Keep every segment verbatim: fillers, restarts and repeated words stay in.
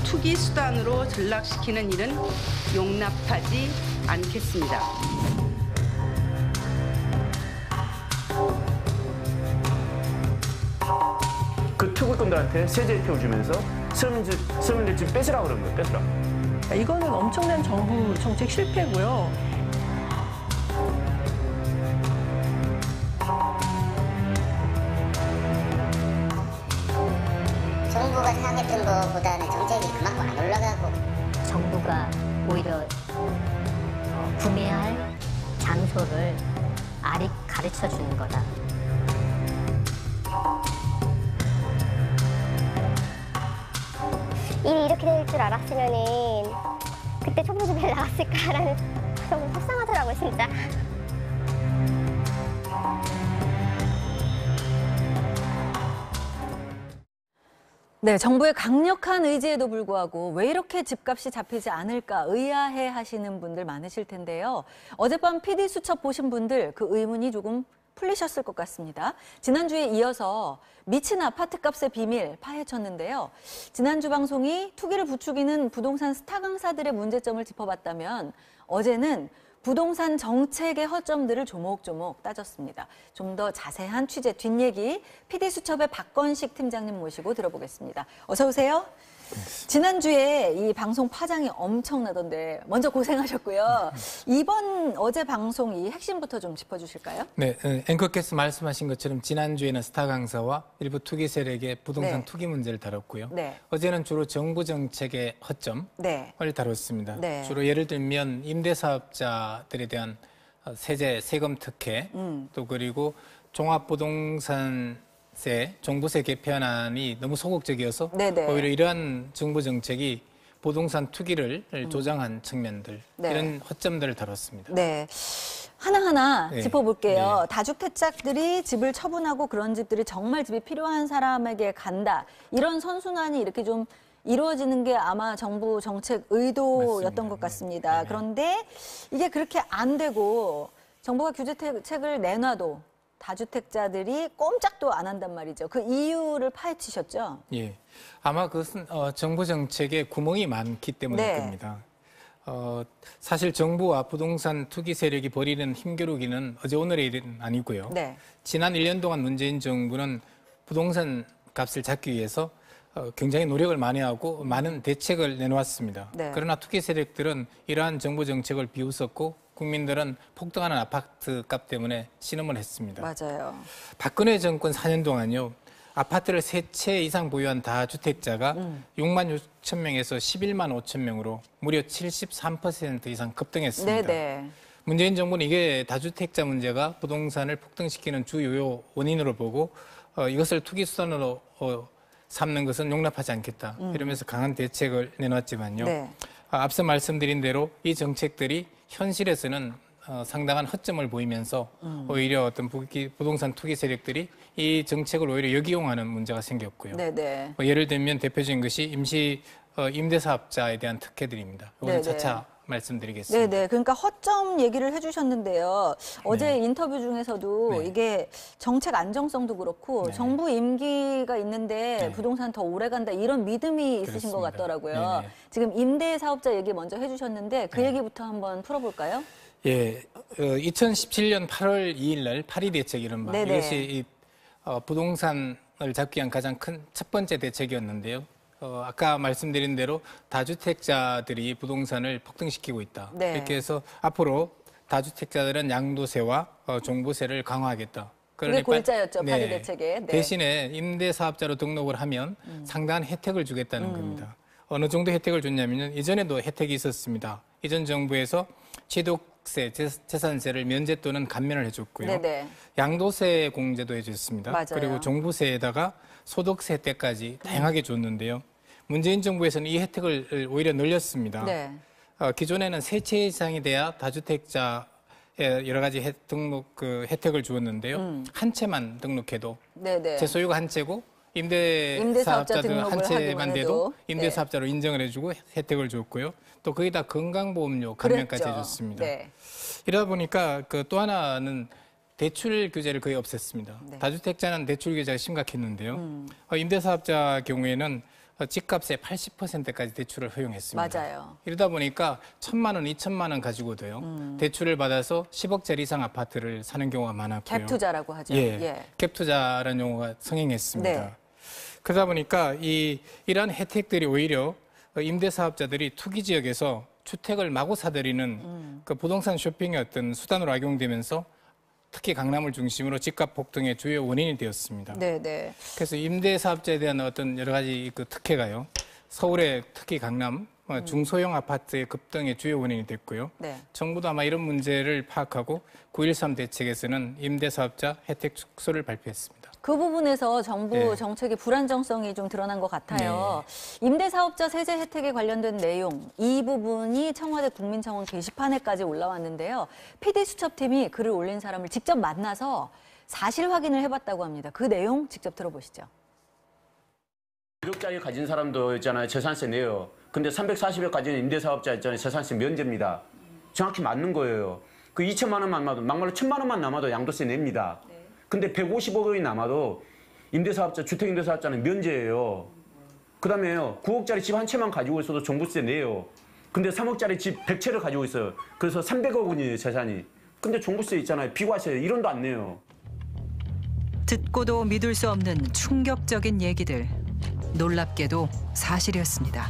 투기 수단으로 전락시키는 일은 용납하지 않겠습니다. 그 투기꾼들한테 세제 혜택을 주면서 서민들, 서민들 집 뺏으라고 그런 거예요, 뺏으라고. 이거는 엄청난 정부 정책 실패고요. 정부가 생각했던 것보다는 정책이 그만큼 안 올라가고 정부가 오히려 어, 구매할 장소를 아리 가르쳐 주는 거다. 일이 이렇게 될 줄 알았으면은 그때 청소집에 나갔을까라는 너무 속상하더라고요, 진짜. 네, 정부의 강력한 의지에도 불구하고 왜 이렇게 집값이 잡히지 않을까 의아해 하시는 분들 많으실 텐데요. 어젯밤 피디수첩 보신 분들 그 의문이 조금 풀리셨을 것 같습니다. 지난주에 이어서 미친 아파트값의 비밀 파헤쳤는데요. 지난주 방송이 투기를 부추기는 부동산 스타 강사들의 문제점을 짚어봤다면 어제는 부동산 정책의 허점들을 조목조목 따졌습니다. 좀 더 자세한 취재 뒷얘기 피디수첩의 박건식 팀장님 모시고 들어보겠습니다. 어서 오세요. 지난주에 이 방송 파장이 엄청나던데 먼저 고생하셨고요. 이번 어제 방송 이 핵심부터 좀 짚어주실까요? 네, 앵커께서 말씀하신 것처럼 지난주에는 스타 강사와 일부 투기 세력의 부동산 네. 투기 문제를 다뤘고요. 네. 어제는 주로 정부 정책의 허점을 네. 다뤘습니다. 네. 주로 예를 들면 임대사업자들에 대한 세제, 세금 특혜, 음. 또 그리고 종합부동산 세, 종부세 개편안이 너무 소극적이어서 네네. 오히려 이러한 정부 정책이 부동산 투기를 음. 조장한 측면들, 네. 이런 허점들을 다뤘습니다. 네. 하나하나 네. 짚어볼게요. 네. 다주택자들이 집을 처분하고 그런 집들이 정말 집이 필요한 사람에게 간다. 이런 선순환이 이렇게 좀 이루어지는 게 아마 정부 정책 의도였던 맞습니다. 것 같습니다. 네. 그런데 이게 그렇게 안 되고 정부가 규제책을 내놔도 다주택자들이 꼼짝도 안 한단 말이죠. 그 이유를 파헤치셨죠? 예, 아마 그것은 어, 정부 정책에 구멍이 많기 때문일 네. 겁니다. 어, 사실 정부와 부동산 투기 세력이 벌이는 힘겨루기는 어제 오늘의 일은 아니고요. 네. 지난 일 년 동안 문재인 정부는 부동산 값을 잡기 위해서 어, 굉장히 노력을 많이 하고 많은 대책을 내놓았습니다. 네. 그러나 투기 세력들은 이러한 정부 정책을 비웃었고 국민들은 폭등하는 아파트 값 때문에 신음을 했습니다. 맞아요. 박근혜 정권 사 년 동안요. 아파트를 세 채 이상 보유한 다주택자가 음. 육만 육천 명에서 십일만 오천 명으로 무려 칠십삼 퍼센트 이상 급등했습니다. 네네. 문재인 정부는 이게 다주택자 문제가 부동산을 폭등시키는 주요 원인으로 보고 어, 이것을 투기 수단으로 어, 삼는 것은 용납하지 않겠다. 음. 이러면서 강한 대책을 내놨지만요. 네. 아, 앞서 말씀드린 대로 이 정책들이 현실에서는 어, 상당한 허점을 보이면서 음. 오히려 어떤 부기, 부동산 투기 세력들이 이 정책을 오히려 역이용하는 문제가 생겼고요. 네네. 뭐 예를 들면 대표적인 것이 임시 어, 임대사업자에 대한 특혜들입니다. 이거는 네네. 차차 말씀드리겠습니다. 네네. 그러니까 허점 얘기를 해주셨는데요. 어제 네. 인터뷰 중에서도 네. 이게 정책 안정성도 그렇고 네. 정부 임기가 있는데 네. 부동산 더 오래 간다 이런 믿음이 있으신 것 그렇습니다. 같더라고요. 네네. 지금 임대사업자 얘기 먼저 해주셨는데 그 네. 얘기부터 한번 풀어볼까요? 예, 어, 이천십칠 년 팔월 이일 날 파리 대책 이른바 네네. 이것이 이, 어, 부동산을 잡기 위한 가장 큰 첫 번째 대책이었는데요. 어, 아까 말씀드린 대로 다주택자들이 부동산을 폭등시키고 있다. 네. 이렇게 해서 앞으로 다주택자들은 양도세와 어, 종부세를 강화하겠다. 그게 골자였죠, 파리 대책에. 네. 대신에 임대사업자로 등록을 하면 음. 상당한 혜택을 주겠다는 음. 겁니다. 어느 정도 혜택을 줬냐면 이전에도 혜택이 있었습니다. 이전 정부에서 취득세, 재산세를 면제 또는 감면을 해줬고요. 네네. 양도세 공제도 해줬습니다. 맞아요. 그리고 종부세에다가 소득세 때까지 다양하게 줬는데요. 문재인 정부에서는 이 혜택을 오히려 늘렸습니다. 네. 어, 기존에는 세 채 이상이 돼야 다주택자에 여러 가지 혜, 등록 그 혜택을 주었는데요. 음. 한 채만 등록해도 네네. 제 소유가 한 채고 임대사업자 임대사업자들 등록을 한 채만 하기만 해도. 돼도 임대사업자로 네. 인정을 해주고 혜택을 줬고요. 또 거기다 건강보험료 감면까지 그랬죠. 해줬습니다. 네. 이러다 보니까 그 또 하나는 대출 규제를 거의 없앴습니다. 네. 다주택자는 대출 규제가 심각했는데요. 음. 어, 임대사업자 경우에는 집값의 팔십 퍼센트까지 대출을 허용했습니다. 맞아요. 이러다 보니까 천만 원, 이천만 원 가지고도요. 음. 대출을 받아서 십억짜리 이상 아파트를 사는 경우가 많았고요. 갭 투자라고 하죠. 예, 예. 갭 투자라는 용어가 성행했습니다. 네. 그러다 보니까 이 이러한 혜택들이 오히려 임대사업자들이 투기 지역에서 주택을 마구 사들이는 음. 그 부동산 쇼핑의 어떤 수단으로 악용되면서 특히 강남을 중심으로 집값 폭등의 주요 원인이 되었습니다. 네, 네. 그래서 임대사업자에 대한 어떤 여러 가지 그 특혜가요. 서울의 특히 강남 어, 중소형 아파트의 급등의 주요 원인이 됐고요. 네. 정부도 아마 이런 문제를 파악하고 구일삼 대책에서는 임대사업자 혜택 축소를 발표했습니다. 그 부분에서 정부 네. 정책의 불안정성이 좀 드러난 것 같아요. 임대사업자 세제 혜택에 관련된 내용, 이 부분이 청와대 국민청원 게시판에까지 올라왔는데요. 피디수첩팀이 글을 올린 사람을 직접 만나서 사실 확인을 해봤다고 합니다. 그 내용 직접 들어보시죠. 일억짜리 가진 사람도 있잖아요. 재산세 내요. 근데 삼백사십억 가진 임대사업자 있잖아요. 재산세 면제입니다. 정확히 맞는 거예요. 그 이천만 원만 남아도, 막말로 천만 원만 남아도 양도세 냅니다. 근데 백오십억 원이 남아도 임대사업자, 주택임대사업자는 면제예요. 그 다음에요. 구억짜리 집 한 채만 가지고 있어도 종부세 내요. 근데 삼억짜리 집 백 채를 가지고 있어요. 그래서 삼백억 원이에요, 재산이. 근데 종부세 있잖아요. 비과세 일 원도 안 내요. 듣고도 믿을 수 없는 충격적인 얘기들. 놀랍게도 사실이었습니다.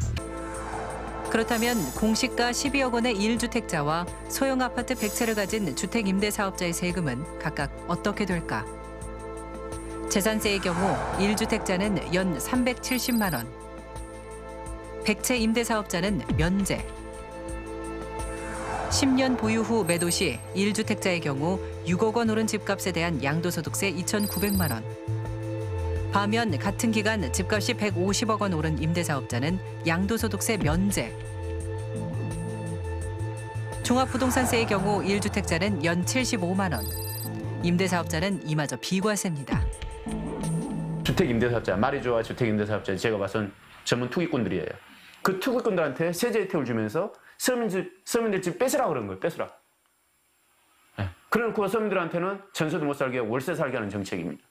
그렇다면 공시가 십이억 원의 일 주택자와 소형 아파트 백 채를 가진 주택 임대사업자의 세금은 각각 어떻게 될까? 재산세의 경우 일 주택자는 연 삼백칠십만 원, 백 채 임대사업자는 면제. 십 년 보유 후 매도 시 일 주택자의 경우 육억 원 오른 집값에 대한 양도소득세 이천구백만 원. 반면 같은 기간 집값이 백오십억 원 오른 임대사업자는 양도소득세 면제. 종합부동산세의 경우 일 주택자는 연 칠십오만 원, 임대사업자는 이마저 비과세입니다. 주택임대사업자, 말이 좋아 주택임대사업자 제가 봐선 전문 투기꾼들이에요. 그 투기꾼들한테 세제 혜택을 주면서 서민들, 서민들 집 뺏으라 그런 거예요. 뺏으라. 네. 그래놓고 서민들한테는 전세도 못 살게 하고 월세 살게 하는 정책입니다.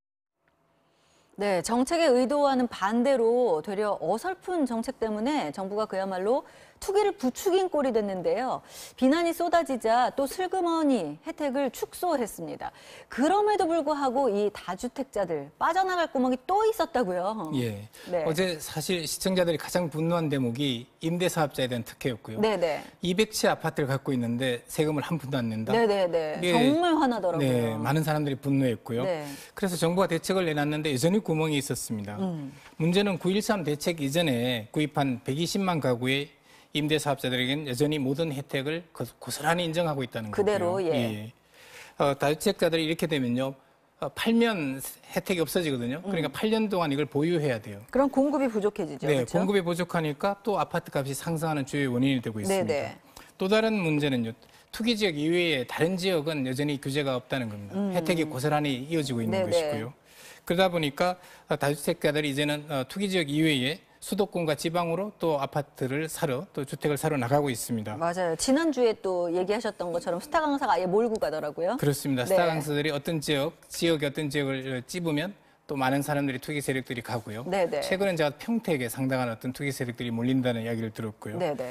네, 정책의 의도와는 반대로 되려 어설픈 정책 때문에 정부가 그야말로 투기를 부추긴 꼴이 됐는데요. 비난이 쏟아지자 또 슬그머니 혜택을 축소했습니다. 그럼에도 불구하고 이 다주택자들 빠져나갈 구멍이 또 있었다고요. 예. 네. 어제 사실 시청자들이 가장 분노한 대목이 임대사업자에 대한 특혜였고요. 네네. 이백 채 아파트를 갖고 있는데 세금을 한 푼도 안 낸다. 네네네. 예. 정말 화나더라고요. 네, 많은 사람들이 분노했고요. 네. 그래서 정부가 대책을 내놨는데 여전히 구멍이 있었습니다. 음. 문제는 구일삼 대책 이전에 구입한 백이십만 가구의 임대사업자들에게는 여전히 모든 혜택을 고스란히 인정하고 있다는 거고요. 그대로, 예. 예. 어, 다주택자들이 이렇게 되면요. 어, 팔면 혜택이 없어지거든요. 그러니까 음. 팔 년 동안 이걸 보유해야 돼요. 그럼 공급이 부족해지죠. 네, 그렇죠? 공급이 부족하니까 또 아파트 값이 상승하는 주요 원인이 되고 있습니다. 네네. 또 다른 문제는요. 투기 지역 이외에 다른 지역은 여전히 규제가 없다는 겁니다. 음. 혜택이 고스란히 이어지고 있는 네네. 것이고요. 그러다 보니까 다주택자들이 이제는 어, 투기 지역 이외에 수도권과 지방으로 또 아파트를 사러 또 주택을 사러 나가고 있습니다. 맞아요. 지난주에 또 얘기하셨던 것처럼 스타 강사가 아예 몰고 가더라고요. 그렇습니다. 네. 스타 강사들이 어떤 지역, 지역의 어떤 지역을 찝으면 또 많은 사람들이 투기 세력들이 가고요. 네네. 최근엔 제가 평택에 상당한 어떤 투기 세력들이 몰린다는 이야기를 들었고요. 네네.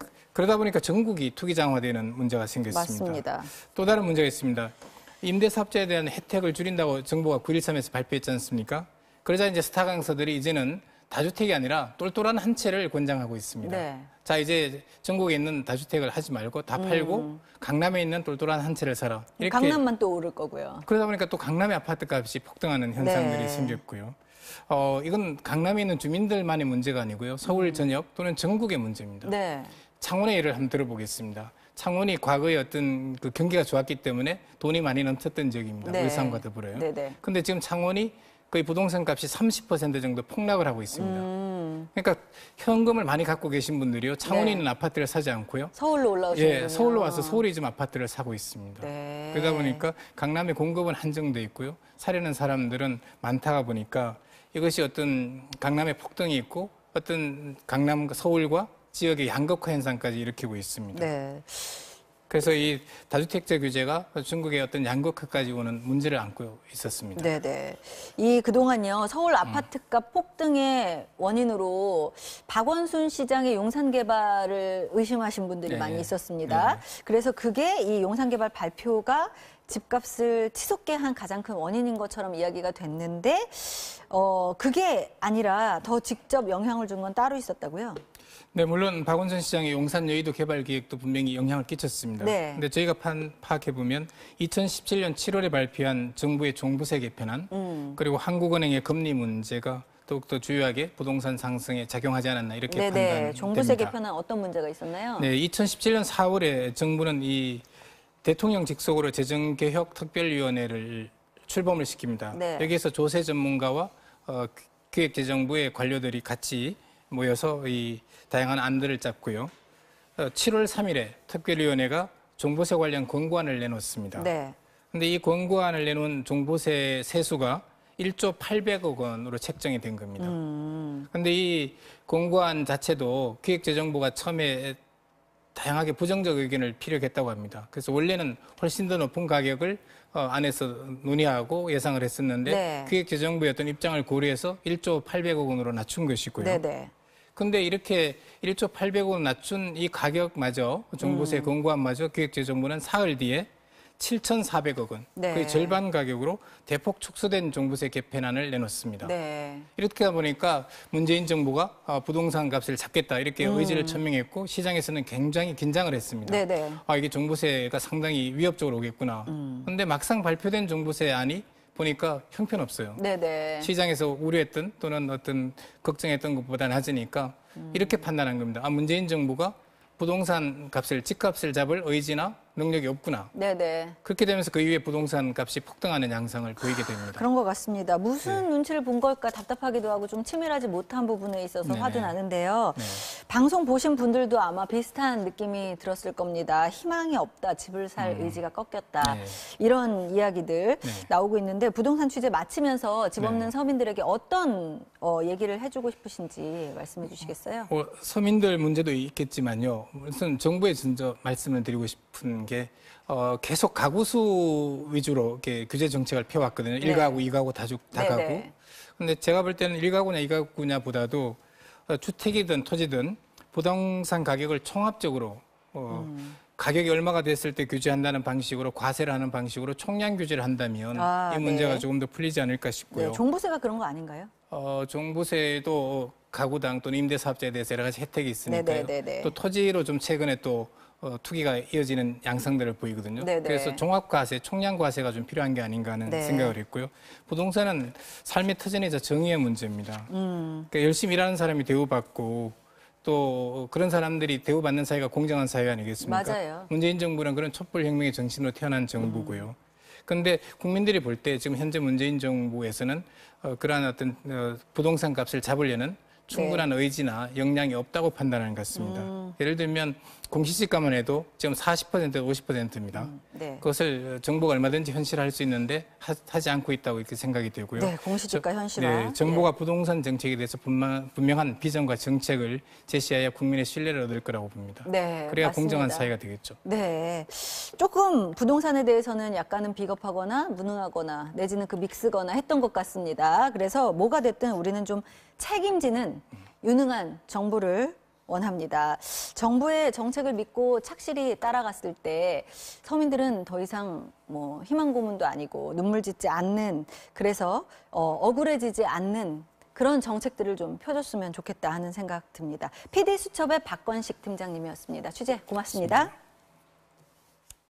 그러다 보니까 전국이 투기장화되는 문제가 생겼습니다. 맞습니다. 또 다른 문제가 있습니다. 임대사업자에 대한 혜택을 줄인다고 정부가 구일삼에서 발표했지 않습니까? 그러자 이제 스타 강사들이 이제는 다주택이 아니라 똘똘한 한 채를 권장하고 있습니다. 네. 자, 이제 전국에 있는 다주택을 하지 말고 다 팔고 음. 강남에 있는 똘똘한 한 채를 사라. 이렇게 강남만 또 오를 거고요. 그러다 보니까 또 강남의 아파트 값이 폭등하는 현상들이 네. 생겼고요. 어, 이건 강남에 있는 주민들만의 문제가 아니고요. 서울 전역 또는 전국의 문제입니다. 네. 창원의 예를 한번 들어보겠습니다. 창원이 과거에 어떤 그 경기가 좋았기 때문에 돈이 많이 넘쳤던 지역입니다. 네. 울산과 더불어요. 네네. 근데 지금 창원이 거의 부동산 값이 삼십 퍼센트 정도 폭락을 하고 있습니다. 음. 그러니까 현금을 많이 갖고 계신 분들이요. 창원에 네. 있는 아파트를 사지 않고요. 서울로 올라오시는군요. 예, 서울로 와서 서울에 좀 아파트를 사고 있습니다. 네. 그러다 보니까 강남의 공급은 한정돼 있고요. 사려는 사람들은 많다가 보니까 이것이 어떤 강남의 폭등이 있고 어떤 강남, 서울과 지역의 양극화 현상까지 일으키고 있습니다. 네. 그래서 이 다주택자 규제가 중국의 어떤 양극화까지 오는 문제를 안고 있었습니다. 네네. 이 그동안요 서울 아파트값 폭등의 원인으로 박원순 시장의 용산 개발을 의심하신 분들이 네. 많이 있었습니다. 네. 그래서 그게 이 용산 개발 발표가 집값을 치솟게 한 가장 큰 원인인 것처럼 이야기가 됐는데 어 그게 아니라 더 직접 영향을 준 건 따로 있었다고요? 네, 물론 박원순 시장의 용산 여의도 개발 계획도 분명히 영향을 끼쳤습니다. 네. 근데 저희가 판, 파악해 보면 이천십칠 년 칠월에 발표한 정부의 종부세 개편안 음. 그리고 한국은행의 금리 문제가 더욱더 주요하게 부동산 상승에 작용하지 않았나 이렇게 네네. 판단됩니다. 종부세 개편은 어떤 문제가 있었나요? 네, 이천십칠 년 사월에 정부는 이 대통령 직속으로 재정개혁특별위원회를 출범을 시킵니다. 네. 여기에서 조세 전문가와 어, 기획재정부의 관료들이 같이 모여서 이 다양한 안들을 짰고요. 어, 칠월 삼일에 특별위원회가 종부세 관련 권고안을 내놓습니다. 네. 근데 이 권고안을 내놓은 종부세 세수가 일조 팔백억 원으로 책정이 된 겁니다. 음. 근데 이 권고안 자체도 기획재정부가 처음에 다양하게 부정적 의견을 피력했다고 합니다. 그래서 원래는 훨씬 더 높은 가격을 어, 안에서 논의하고 예상을 했었는데 네. 기획재정부의 어떤 입장을 고려해서 일조 팔백억 원으로 낮춘 것이고요. 네네. 근데 이렇게 일조 팔백억 원 낮춘 이 가격마저 종부세 음. 권고안마저 기획재정부는 사흘 뒤에 칠천사백억 원, 네. 거의 절반 가격으로 대폭 축소된 종부세 개편안을 내놓습니다. 네. 이렇게 하다 보니까 문재인 정부가 어, 부동산 값을 잡겠다 이렇게 음. 의지를 천명했고 시장에서는 굉장히 긴장을 했습니다. 네네. 아, 이게 종부세가 상당히 위협적으로 오겠구나. 음. 그런데 막상 발표된 종부세안이 보니까 형편없어요. 네네. 시장에서 우려했던 또는 어떤 걱정했던 것보다 낮으니까 음. 이렇게 판단한 겁니다. 아, 문재인 정부가 부동산 값을, 집값을 잡을 의지나 능력이 없구나. 네네. 그렇게 되면서 그 이후에 부동산 값이 폭등하는 양상을 보이게 됩니다. 그런 것 같습니다. 무슨 네. 눈치를 본 걸까 답답하기도 하고 좀 치밀하지 못한 부분에 있어서 네네. 화도 나는데요. 네. 방송 보신 분들도 아마 비슷한 느낌이 들었을 겁니다. 희망이 없다, 집을 살 음. 의지가 꺾였다. 네. 이런 이야기들 네. 나오고 있는데 부동산 취재 마치면서 집 없는 네. 서민들에게 어떤 어, 얘기를 해주고 싶으신지 말씀해 주시겠어요? 뭐, 서민들 문제도 있겠지만요. 우선 정부에 먼저 말씀을 드리고 싶은 게 어, 계속 가구수 위주로 이렇게 규제 정책을 펴왔거든요. 네. 일 가구, 이 가구, 다주, 다가구. 네네. 근데 제가 볼 때는 일 가구냐 이 가구냐보다도 어, 주택이든 토지든 부동산 가격을 총합적으로 어, 음. 가격이 얼마가 됐을 때 규제한다는 방식으로 과세를 하는 방식으로 총량 규제를 한다면 아, 이 문제가 네. 조금 더 풀리지 않을까 싶고요. 네, 종부세가 그런 거 아닌가요? 어, 종부세도 가구당 또는 임대사업자에 대해서 여러 가지 혜택이 있으니까요. 네네네네. 또 토지로 좀 최근에 또 어, 투기가 이어지는 양상들을 보이거든요. 네네. 그래서 종합과세, 총량과세가 좀 필요한 게 아닌가 하는 네. 생각을 했고요. 부동산은 삶의 터전이자 정의의 문제입니다. 음. 그러니까 열심히 일하는 사람이 대우받고 또 그런 사람들이 대우받는 사회가 공정한 사회 아니겠습니까? 맞아요. 문재인 정부는 그런 촛불혁명의 정신으로 태어난 정부고요. 그런데 국민들이 볼 때 지금 현재 문재인 정부에서는 어, 그러한 어떤 어, 부동산 값을 잡으려는 충분한 의지나 역량이 없다고 판단하는 것 같습니다. 음. 예를 들면 공시지가만 해도 지금 사십 퍼센트, 오십 퍼센트입니다. 음, 네. 그것을 정부가 얼마든지 현실화할 수 있는데 하, 하지 않고 있다고 이렇게 생각이 되고요. 네, 공시지가 저- 현실화. 네, 정부가 부동산 정책에 대해서 분명, 분명한 비전과 정책을 제시해야 국민의 신뢰를 얻을 거라고 봅니다. 네, 그래야 맞습니다. 공정한 사회가 되겠죠. 네. 조금 부동산에 대해서는 약간은 비겁하거나 무능하거나 내지는 그 믹스거나 했던 것 같습니다. 그래서 뭐가 됐든 우리는 좀 책임지는 유능한 정부를 원합니다. 정부의 정책을 믿고 착실히 따라갔을 때 서민들은 더 이상 뭐 희망 고문도 아니고 눈물 짓지 않는, 그래서 어, 억울해지지 않는 그런 정책들을 좀 펴줬으면 좋겠다 하는 생각 듭니다. 피디수첩의 박건식 팀장님이었습니다. 취재 고맙습니다.